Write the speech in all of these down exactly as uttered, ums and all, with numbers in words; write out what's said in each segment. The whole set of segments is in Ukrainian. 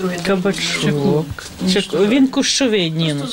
Кабачок. Він кущовий, Ніно.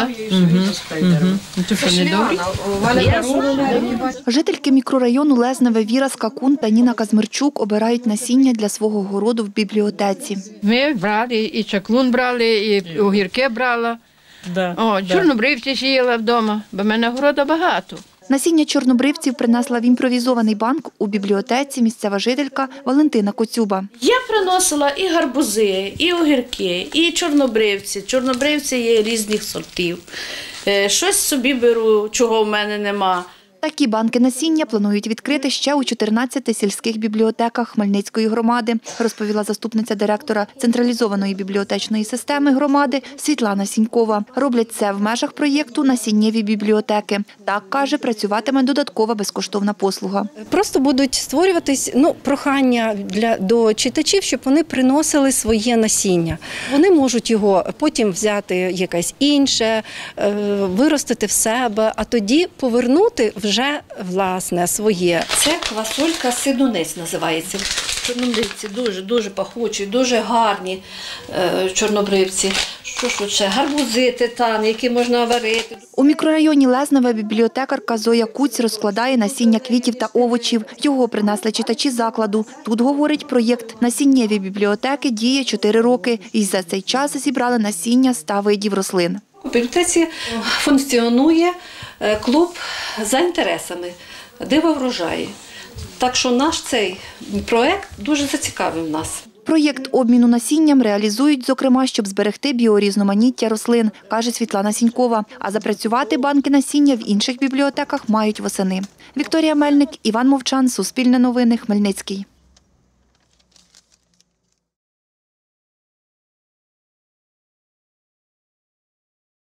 Жительки мікрорайону Лезневе Віра Скакун та Ніна Казмирчук обирають насіння для свого городу в бібліотеці. Ми брали, і чаклун брали, і огірки брала. Да, О, да. чорнобривці сіяла вдома, бо в мене города багато. Насіння чорнобривців принесла в імпровізований банк у бібліотеці місцева жителька Валентина Коцюба. Я приносила і гарбузи, і огірки, і чорнобривці. Чорнобривці є різних сортів. Е, Щось собі беру, чого в мене нема. Такі банки насіння планують відкрити ще у чотирнадцяти сільських бібліотеках Хмельницької громади, розповіла заступниця директора централізованої бібліотечної системи громади Світлана Сінькова. Роблять це в межах проєкту «Насіннєві бібліотеки». Так, каже, працюватиме додаткова безкоштовна послуга. Просто будуть створюватись ну, прохання для, до читачів, щоб вони приносили своє насіння. Вони можуть його потім взяти якесь інше, виростити в себе, а тоді повернути вже вже, власне, своє. Це квасолька сидунець називається. Чорнобривці дуже-дуже пахучі, дуже гарні е, чорнобривці. Що ж ще? Гарбузи, титани, які можна варити. У мікрорайоні Лезневе бібліотекарка Зоя Куць розкладає насіння квітів та овочів. Його принесли читачі закладу. Тут, говорить, проєкт «Насіннєві бібліотеки» діє чотири роки. І за цей час зібрали насіння ста видів рослин. У бібліотеці функціонує клуб за інтересами «Диво врожаї». Так що наш цей проєкт дуже зацікавив нас. Проєкт обміну насінням реалізують, зокрема, щоб зберегти біорізноманіття рослин, каже Світлана Сінькова. А запрацювати банки насіння в інших бібліотеках мають восени. Вікторія Мельник, Іван Мовчан, Суспільне новини, Хмельницький.